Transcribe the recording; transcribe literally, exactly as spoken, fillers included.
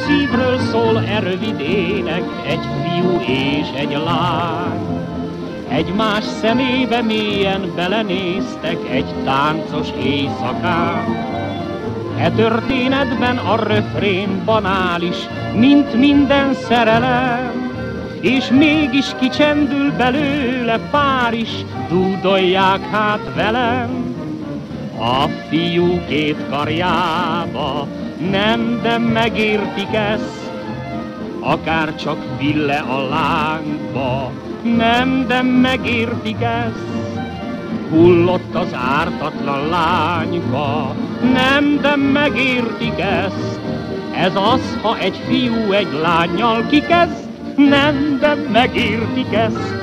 szívről szól e rövid ének, egy fiú és egy lány. Egymás szemébe mélyen belenéztek egy táncos éjszakán. E történetben a röfrén banális, mint minden szerelem, és mégis kicsendül belőle pár is, dúdolják hát velem. A fiú két karjába, nem, de megértik ezt, akár csak ville a lángba, nem, de megértik ezt. Hullott az ártatlan lányba, nem, de megértik ezt. Ez az, ha egy fiú egy lánnyal kikezd, nem, de megértik ezt.